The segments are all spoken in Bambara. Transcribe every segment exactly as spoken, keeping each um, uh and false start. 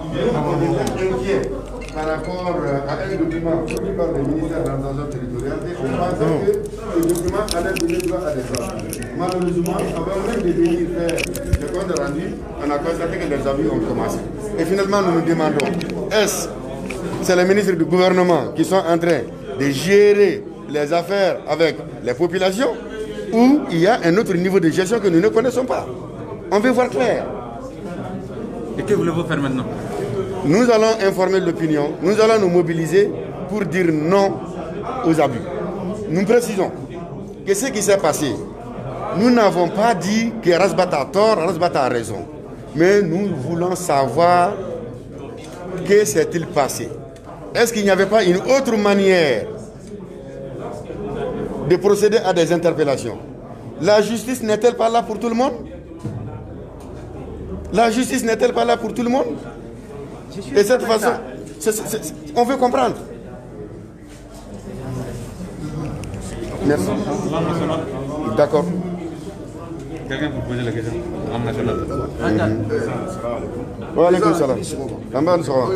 on était inquiets par rapport à un document produit par le ministère de l'Organisation territoriale et on pensait que ce document allait donner droit à des gens. Malheureusement, avant même de venir faire le compte rendu, on a constaté que les avis ont commencé. Et finalement, nous nous demandons, est-ce que c'est les ministres du gouvernement qui sont en train de gérer les affaires avec les populations ou il y a un autre niveau de gestion que nous ne connaissons pas? On veut voir clair. Et que voulez-vous faire maintenant? Nous allons informer l'opinion, nous allons nous mobiliser pour dire non aux abus. Nous précisons que ce qui s'est passé, nous n'avons pas dit que Rasbata a tort, Rasbata a raison. Mais nous voulons savoir que s'est-il passé. Est-ce qu'il n'y avait pas une autre manière de procéder à des interpellations? La justice n'est-elle pas là pour tout le monde? La justice n'est-elle pas là pour tout le monde? Et de cette façon, c est, c est, c est, on veut comprendre. Merci. D'accord. Quelqu'un pour poser la question? En national. Wa alaikum salam. Amba nsoro.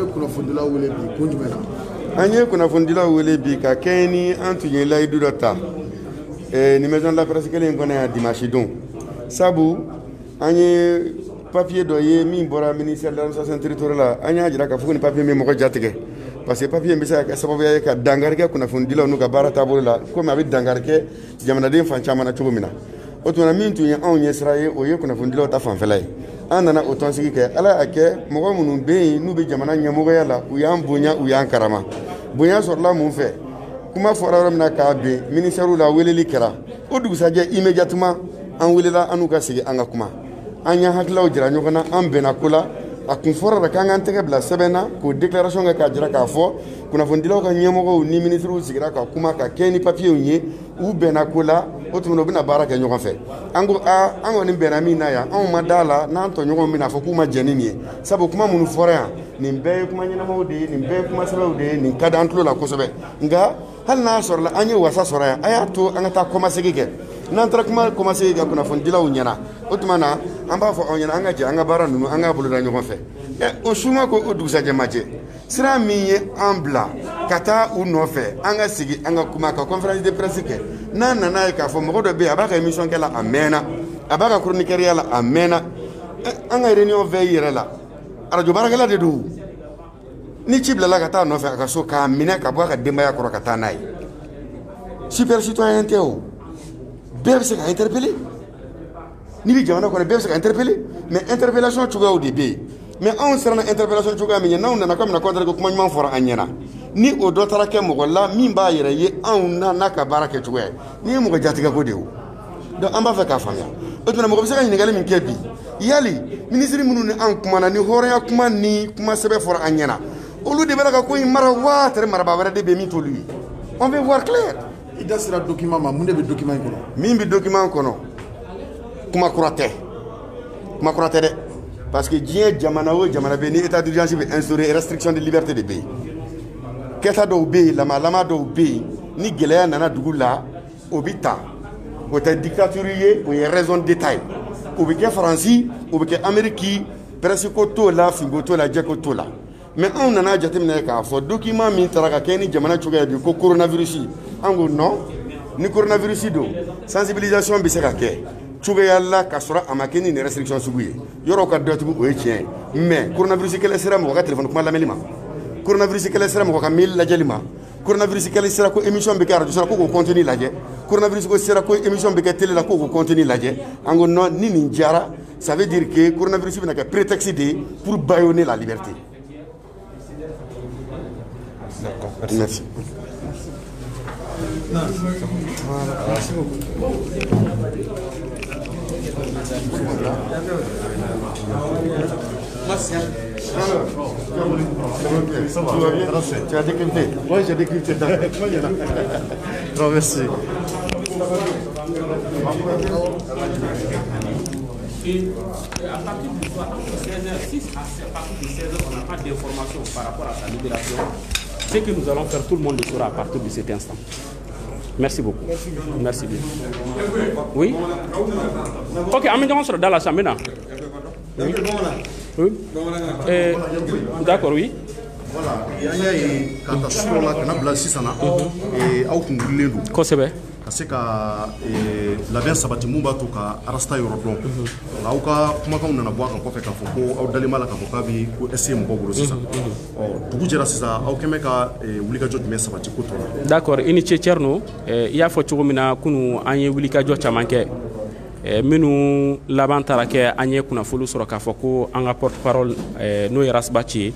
Anye kuna fundila wele bi ka keni antunye la idu dota. Eh ni maison de la presse kele ngone ya dimanche don. Sabu anye papier doye mi bora ministère de l'administration territoriale anya jira ka fukuni papier mi moko jatike. Parce que papier mbisa ka sababu ya ka dangarke kuna fundila nu ka bara tabolo la ko ma bi dangarke jamana den fan chamana chugumina. Otuna mintu ya on yesraye oye kuna fundila ta fan felay. Anana oton sigi ke ala ake mogo munu be nu be jamana nyamogo yala u yan bonya u yan karama. Bonya sorla mun fe. Kuma fora ramna ka be ministère la weleli kera. O dugusaje immédiatement an welela anu ka sigi anga kuma. Anya haklaw jira nyogana an bena kula a kun fora da kan an tege bla sebena ko déclaration ka jira ka fo kuna fondilaw ka nyamogo ni ministre sigira ka kuma ka keni papier unye u bena kula o tumuno bina baraka nyogon fe. Ango a ango ni bena mina ya an madala na to nyogon mina fo kuma jenini sabo kuma munu fora ya ni be kuma nyina mawde ni be kuma sabawde ni kada antlo la kosobe nga hal na sorla anye wasa sora ya aya to an ta commencer gege nan tra kuma commencer gege kuna fondilaw nyana o tumana an b'a fɔ anw ɲɛna an ka jɛ an ka baara ninnu an ka boloda ɲɔgɔn fɛ ɛ o suma ko o dugusajɛ ma jɛ sira min ye an bila ka taa u nɔfɛ an ka sigi an ka kuma ka conférence de presse kɛ n'a nana ye k'a fɔ mɔgɔ dɔ bɛ yen a b'a ka émission kɛ la a mɛnna a b'a ka chroniqueur ya la a mɛnna an ka réunion fɛ i yɛrɛ la radio baarakɛla de don ni ci bilala ka taa nɔfɛ a ka so k'a minɛ ka bɔ a ka denbaya kɔrɔ ka taa n'a ye super citoyen tɛ o bɛɛ bɛ se ka interpeller ni bi jamana kɔnɔ bɛɛ bɛ se ka interpeller mais interpellation cogoyaw de bɛ yen mais anw siranna interpellation cogoya min ɲɛ n'anw nana k'an bɛna contre ko kuma ɲuman fɔra an ɲɛna ni o dɔ taara kɛ mɔgɔ la min b'a yɛrɛ ye anw na n'a ka baara kɛ cogoya ye ni ye mɔgɔ jatigɛ ko de ye o donc an b'a fɛ k'a faamuya o tuma mɔgɔ bɛ se ka ɲininkali min kɛ bi yali ministre minnu ni an kumana ni hɔrɔnya kuma ni kuma sɛbɛn fɔra an ɲɛna olu de bɛ ka ko in mara wa tɛrɛ marabaa wɛrɛ de bɛ min t'olu ye on veut voir clair. i da sera document ma mun de bɛ document in kɔnɔ. min bɛ document kɔnɔ kuma kura tɛ kuma kura tɛ dɛ parce que diɲɛ jamana o jamana bɛ ni état d'urgence bɛ instaurer restriction de liberté de bɛ yen kɛta dɔw bɛ yen lama lama dɔw bɛ yen ni gɛlɛya nana dugu la o bɛ ta o tɛ dictature ye o ye raison d'état ye o bɛ kɛ faransi o bɛ kɛ amérique presse ko t'o la finko t'o la jɛko t'o la mais anw nana jateminɛ k'a fɔ document min taara ka kɛ ni jamana cogoya bi ko coronavirus an ko non ni coronavirus don sensibilisation bɛ se ka kɛ cogoya la ka sɔrɔ a ma kɛ ni restriction sugu ye yɔrɔ ka datugu o ye tiɲɛ ye mais coronavirus kɛlɛ sera mɔgɔ ka téléphone kuma lamɛnni ma coronavirus kɛlɛ sera mɔgɔ ka mail lajɛli ma coronavirus kɛlɛ sera ko émission bɛ kɛ radio sera ko k'o contenu lajɛ coronavirus ko sera ko émission bɛ kɛ télé la ko k'o contenu lajɛ an ko non ni nin diyara ça veut dire que coronavirus bɛna kɛ prétexte de ye pour bâillonner la liberté. D'accord, merci. merci. Non, voilà. Merci beaucoup. Merci. Ça va bien? Tu as décrypté? Oui, j'ai décrypté. Non, merci. Et à partir du soir, seize heures, si à partir de seize heures, on n'a pas d'informations par rapport à sa libération, ce que nous allons faire, tout le monde le saura à partir de cet instant. Merci beaucoup. Merci bien. Oui? Ok, amenons dans la chambre. Oui. Euh, D'accord, oui. Voilà, il y a eu quand sur la canable sisana et au kungulendu. Kosebe. Parce que labɛn sabati mun b'a to ka arasta yɔrɔ dɔn nka aw ka kumakanw nana bɔ a kan kɔfɛ k'a fɔ ko aw dalen b'a la k'a fɔ k'a bɛ ko ese mɔgɔw bolo sisan ɔ dugu jɛra sisan aw kɛn bɛ ka wulikajɔ jumɛn sabati ko tɔ la. D'accord, i ni ce Thierno i y'a fɔ cogo min na kunu an ye wulikajɔ caman kɛ minnu laban taara kɛ an ye kunnafoni sɔrɔ k'a fɔ ko an ka porte parole n'o ye Rasbachi ye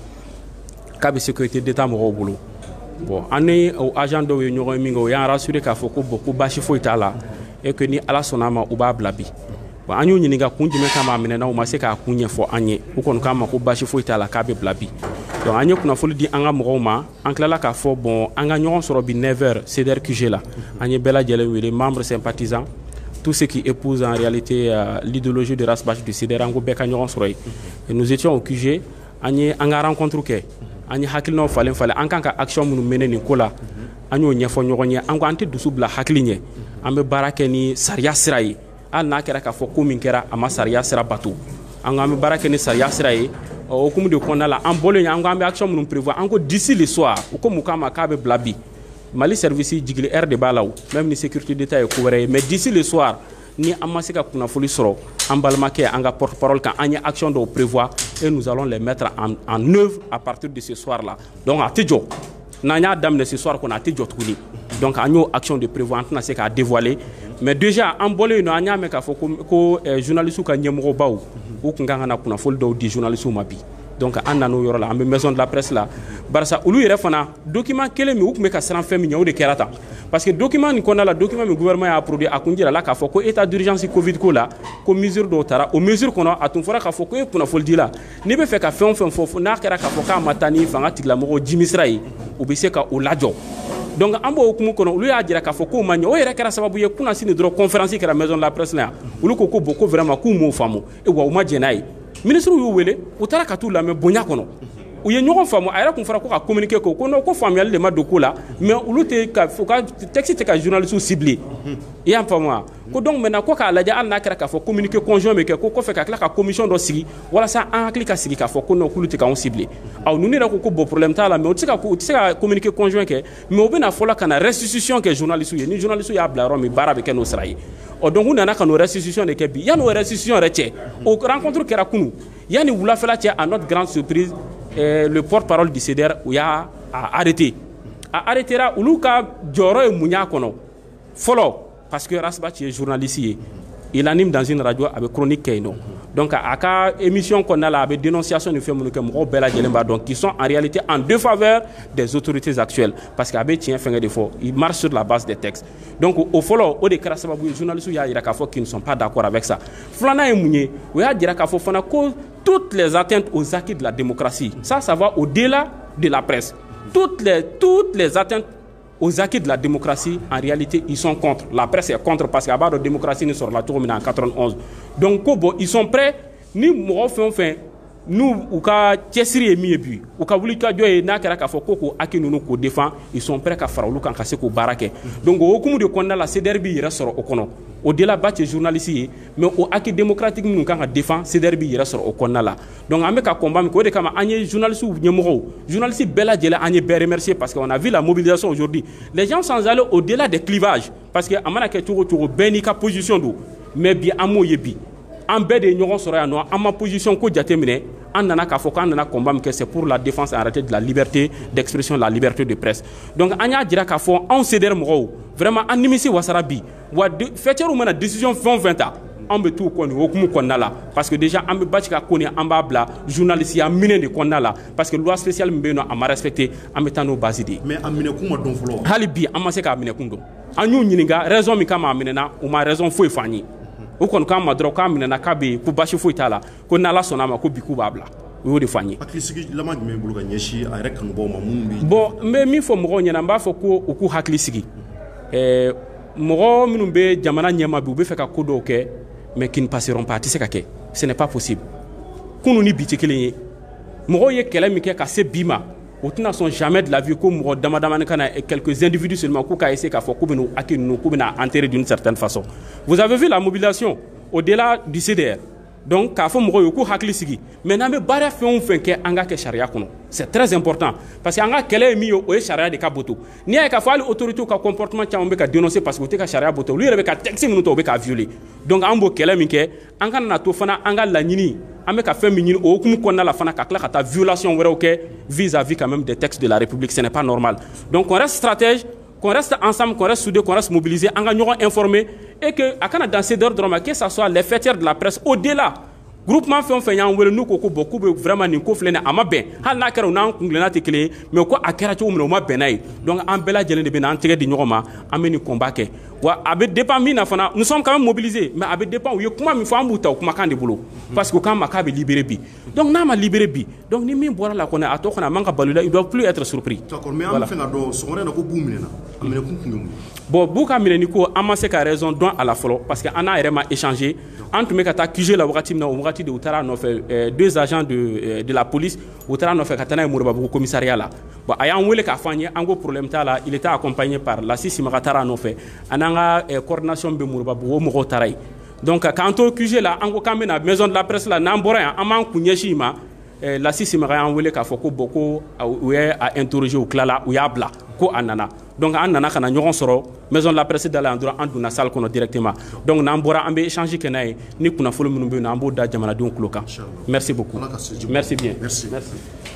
k'a bɛ sécurité d'état mɔgɔw bolo. Bon, an ni o agent dɔw ye ɲɔgɔn min kɛ o y'an rassuré k'a fɔ ko bon ko baasi foyi t'a la et que ni Ala sɔnna a ma u b'a bila bi. Bon, an y'u ɲininka kun jumɛn kama a minɛna u ma se k'a kun ɲɛfɔ an ye u kɔni k'a ma ko baasi foyi t'a la k'a bɛ bila bi. Donc an ye kunnafoni di an ka mɔgɔw ma an tilala k'a fɔ bon an ka ɲɔgɔn sɔrɔ bi neuf heures C D R Q G la an ye bɛɛ lajɛlen wele membres sympathisants tous ceux qui épousent en réalité euh, l'idéologie de Rasbachi du C D R an ko bɛɛ ka ɲɔgɔn sɔrɔ yen. Et nous étions au Q G an ye an ka rencontre kɛ. An ye hakilinaw falen falen an kan ka action minnu mene nin ko la an y'o ɲɛfɔ ɲɔgɔn ye an ko an tɛ dusu bila hakili ɲɛ an bɛ baara kɛ ni sariya sira ye hali n'a kɛra k'a fɔ ko min kɛra a ma sariya sira bato an ko an bɛ baara kɛ ni sariya sira ye o hukumu de kɔnɔna la an bɔlen yen an ko an bɛ action minnu prévoir an ko d'ici le soir u ko mun k'a ma k'a bɛ bila bi Mali service jigili heure de b'a la o même ni sécurité d'état ye ko wɛrɛ ye mais d'ici le soir ni an ma se ka kunnafoni sɔrɔ an balimakɛ an ka porte parole kan an ye action dɔw prévoir et nous allons les mettre en, en œuvre à partir de ce soir là donc a tɛ jɔ n'an y'a daminɛ ce soir kɔnɔ a tɛ jɔ tuguni donc an y'o action de prévoir an tɛna se k'a dévoiler mais déjà an bɔlen yen nɔ an y'a mɛn k'a fɔ ko, ko eh, journalistes ka ɲɛmɔgɔbaw u kun kan ka na kunnafoni dɔw di journalistes ma bi donc an nan'o yɔrɔ la an bɛ maison de la presse la barisa olu yɛrɛ fana document kelen min u tun bɛ ka siran fɛn min ɲɛ o de kɛra tan parce que document nin kɔnɔna la document min gouvernement y'a produit a kun jira la k'a fɔ ko état d'urgence covid ko la ko mesure dɔw taara o mesure kɔnɔ a tun fɔra k'a fɔ ko e kunnafoni di la n'i bɛ fɛ ka fɛn o fɛn fɔ n'a kɛra k'a fɔ k'a ma taa ni fanga tigilamɔgɔw jimisira ye u bɛ se ka o lajɔ donc an b'o hukumu kɔnɔ olu y'a jira k'a fɔ k'o ma ɲɛ o yɛrɛ kɛra sababu ye kunna sini dɔrɔn conférence kɛra maison de la presse la yan olu ko ko bon ko vraiment k'u m'o faamu e wa u ma jɛn n'a ye ministre y'u wele u taara ka t'u lamɛn bonya kɔnɔ u ye ɲɔgɔn faamu a yɛrɛ kun fɔra ko ka communiquer ko ko non ko faamuyali de ma don ko la mais olu tɛ ka u ka texte tɛ ka journalistes cibler i y'a faamu wa ko donc maintenant ko k'a lajɛ hali n'a kɛra k'a fɔ communiqué conjoint bɛ kɛ ko kɔfɛ ka tila ka commission dɔ sigi walasa an hakili ka sigi k'a fɔ ko non k'olu tɛ k'anw cibler aw ninnu yɛrɛ ko ko bon problème t'a la mais u tɛ se ka u tɛ se ka communiqué conjoint kɛ mais u bɛna fɔlɔ ka na restitution kɛ journalistes ye ni journalistes y'a bila yɔrɔ min baara bɛ kɛ n'o sira ye ɔ donc u nana ka n'o restitution de kɛ bi yanni o restitution yɛrɛ cɛ o rencontre kɛra kunu yanni wulafɛla cɛ à notre grande surprise Euh, le porte-parole du C D R u y'a arrêté a arrêtera olu ka jɔyɔrɔ ye mun y'a kɔnɔ fɔlɔ parce que Rasbachi ye journaliste ye il anime dans une radio a bɛ chronique kɛ yen nɔ donc a ka émission kɔnɔna la a bɛ dénonciation ni fɛn minnu kɛ mɔgɔw bɛɛ lajɛlen b'a dɔn qui sont en réalité en défaveur des autorités actuelles parce que a bɛ tiɲɛ fɛngɛ de fɔ il marche sur la base des textes donc o fɔlɔ o de kɛra sababu ye journalistes y'a jira k'a fɔ qu'ils ne sont pas d'accord avec ça filanan ye mun ye o y'a jira k'a fɔ fana ko toutes les atteintes aux acquis de la démocratie ça ça va au-delà de la presse toutes les toutes les atteintes aux acquis de la démocratie en réalité ils sont contre la presse est contre parce qu'à bas de démocratie ni sɔrɔ la cogo min na en quatre-vingt-onze donc ko bon ils sont prêts ni mɔgɔ fɛn o fɛn n'u u ka cɛsiri ye min ye bi u ka wulikajɔ ye n'a kɛra k'a fɔ ko k'o acquis ninnu k'o défend ils sont prêts ka fara olu kan ka se k'o baara kɛ donc o hukumu de kɔnɔna la C D R b'i yɛrɛ sɔrɔ o kɔnɔ o delà Bac ye journaliste ye mais o acquis démocratique minnu kan ka défend C D R b'i yɛrɛ sɔrɔ o kɔnɔna la donc an bɛ ka combat min kɛ o de kama an ye journalistes ɲɛmɔgɔw journalistes bɛɛ lajɛlen an ye bɛɛ remercier parce que on a vu la mobilisation aujourd'hui les gens sans aller au-delà des clivages parce que a mana kɛ cogo cogo bɛɛ n'i ka position don mais bi an m'o ye bi an bɛɛ de ye ɲɔgɔn sɔrɔ yan nɔ an ma position ko jateminɛ an nana k'a fɔ k'an nana combat min kɛ c'est pour la défense en réalité de la liberté d'expression la liberté de presse donc an y'a jira k'a fɔ anw C D R mɔgɔw vraiment an nimisi wasara bi wa fɛcɛriw mana décision fɛn o fɛn ta an bɛ t'u kɔ nin hukumu kɔnɔna la parce que déjà an bɛ Bac ka ko nin an b'a bila journalisiya minɛ de kɔnɔna la parce que loi spéciale min bɛ yen nɔ a ma respecté an bɛ taa n'o base de ye mais a minɛkun ma dɔn fɔlɔ hali bi an ma se k'a minɛkun dɔn an y'u ɲininka raison min kama a minɛna u ma raison foyi f'an ye u kɔni k'an ma dɔrɔn k'a minɛna k'a bɛ yen ko basi foyi t'a la ko n'Ala sɔnna a ma ko bi k'u b'a bila o y'o de f'an ye hakilisigi laban jumɛn bolo ka ɲɛsin a yɛrɛ kanubaw ma minnu bɛ bon n bɛ min fɔ mɔgɔw ɲɛna n b'a fɔ ko u k'u hakili sigi ɛɛ mɔgɔ minnu bɛ jamana ɲɛma bi u bɛ fɛ ka ko dɔw kɛ mais qui ne passeront pas a tɛ se ka kɛ ce n'est pas possible kunun ni bi tɛ kelen ye mɔgɔw ye kɛlɛ min kɛ ka se bi ma o tɛna sɔn jamais de la vie ko mɔgɔ dama damani ka na quelques individus seulement k'u k'a essayer k'a fɔ k'u bɛ n'u acquis ninnu k'u bɛ na enterrer d'une certaine façon vous avez vu la mobilisation au-delà du C D R donc k'a fɔ mɔgɔw ye k'u hakili sigi mais n'an bɛ baara fɛn o fɛn kɛ an ka kɛ sariya kɔnɔ c'est très important parce que an ka kɛlɛ ye min ye o ye sariya de ka bato n'i y'a ye k'a fɔ hali autorités ka comportement caman bɛ ka dénoncer parce que u tɛ ka sariya bato olu yɛrɛ bɛ ka texte minnu ta u bɛ ka violer donc an b'o kɛlɛ min kɛ an ka na to fana an ka laɲini an bɛ ka fɛn min ɲini o hukumu kɔnɔna la fana ka tila ka taa violation wɛrɛw kɛ vis-à-vis quand même des textes de la République ce n'est pas normal donc on reste stratège qu'on reste ensemble, qu'on reste soudés, qu'on reste mobilisés, en gagnant informés et que, à quand dans ces ordres, que ce soit les fêtières de la presse, au-delà, groupement fait un fait un wele nous koko beaucoup vraiment ni ko flena ama ben hal na kero na kunglena te clé mais ko akera to mo ma benay donc en bela jele de ben en tege di ñoma ameni combat ke wa abe dépend mina fana nous sommes quand même mobilisés mais abe dépend yo kuma mi fa mbuta kuma kan de boulot parce que quand makabe libéré bi donc na ma libéré bi donc ni mi bora la kona ato kona manga balula il doit plus être surpris d'accord mais am fenga do so na ko boumina amene kunkungu bon buka mileni ko amassé ka raison don à la folo parce que ana vraiment échangé entre me kata Q G la wakati na wakati de utara no fait deux agents de de la police utara no fait katana murba bu commissariat là bon ayan wele ka fanye ango problème ta là il était accompagné par la six makatara no fait ananga coordination be murba bu mo taray donc quand au Q G là ango kamena maison de la presse là nambora aman kunyeshima la six makaya wele ka foko boko ou a interroger au klala ou ya bla ko anana donc an nana kana ɲɔgɔn sɔrɔ maison de la presse da la an dɔrɔn an donna salle kɔnɔ directement donc n'an bɔra an bɛ échange kɛ n'a ye ni kunnafoni minnu bɛ yen nɔ an b'o da jamanadenw tulo kan merci beaucoup merci bien merci merci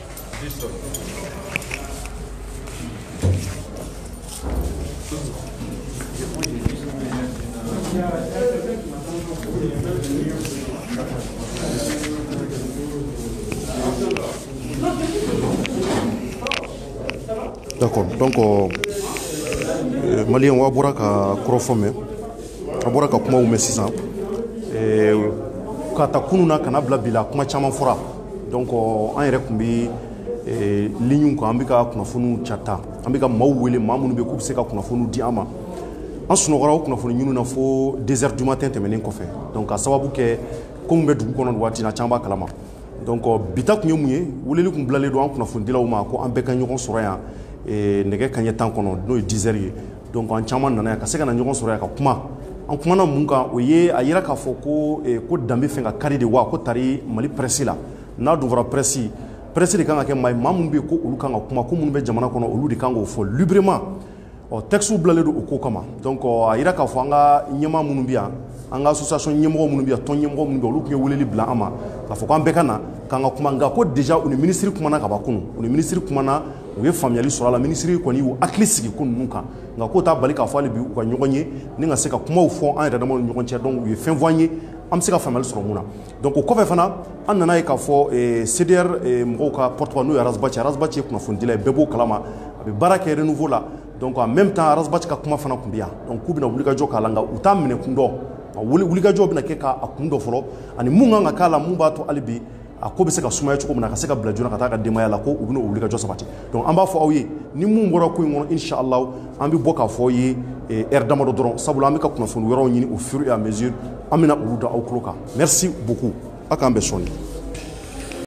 d'accord donc euh, malien wa bora ka krofome abora ka kuma ume sisan eh ka ta kununa kana bla bila kuma chama fora donc an yɛrɛ kun bi eh ligne ko an bi ka kunafonu chata an bi ka maw wele mamunu be ku se ka kunafonu di ama an sunogora o kunafonu nyunu na fo deux heures du matin tɛmɛnen kɔfɛ donc a sababu kɛ comme bɛ dugu kɔnɔ waati na chamba kalama donc bita kun ye mun ye weleli kun bilalen don an kunafonu dilaw ma ko an bɛɛ ka ɲɔgɔn sɔrɔ yan eh nɛgɛ kaɲɛ tan kɔnɔ n'o ye dix heures ye donc an caman nana yan ka se ka na ɲɔgɔn sɔrɔ yan ka kuma an kumana mun kan o ye a yira k'a fɔ ko ko danbe fɛn ka kari de wa ko tari mali presse la n'a dun fɔra presse presse de kan ka kɛ maa ye maa minnu bɛ yen ko olu kan ka kuma ko minnu bɛ jamana kɔnɔ olu de kan k'o fɔ librement ɔ texte bilalen don o ko kama donc a yira k'a fɔ an ka ɲɛmaa minnu bɛ yan an ka association ɲɛmɔgɔ minnu bɛ yan tɔn ɲɛmɔgɔ minnu bɛ yan olu tun ye weleli bila an ma k'a fɔ k'an bɛɛ ka na k'an ka kuma nka ko déjà u ni ministre kumana ka ban kunun u ni ministre kumana u ye faamuyali sɔrɔ a la ministre kɔni y'u hakili sigi ko ninnu kan nka k'o t'a bali k'a fɔ hali bi u ka ɲɔgɔn ye ni ka se ka kumaw fɔ an yɛrɛ damaw ni ɲɔgɔn cɛ donc u ye fɛn fɔ an ye an bɛ se ka faamuyali sɔrɔ mun na donc o kɔfɛ fana an nana ye k'a fɔ C D R mɔgɔw ka porte-parole n'o ye Arazbaci Arazbaci ye kunnafonidila ye bɛɛ b'o kalama a bɛ baara kɛ renouveau la donc en même temps Arazbaci ka kuma fana tun bɛ yan donc k'u bɛna wulikajɔ k'a la nka u t'a minɛ kun dɔn wulikajɔ bɛna kɛ k'a kun dɔ fɔlɔ ani mun kan ka k'a la mun b'a to hali bi a ko bɛ se ka sumaya cogo min na ka se ka bila joona ka taa ka denbaya la ko u bɛna o wulikajɔ sabati donc an b'a fɔ aw ye ni mun bɔra ko in kɔnɔ inshallah an bɛ bɔ k'a fɔ aw ye heure damadɔ dɔrɔn sabula an bɛ ka kunnafoni wɛrɛw ɲini au fur et à mesure an bɛna olu da aw tulo kan merci beaucoup a k'an bɛn sɔnni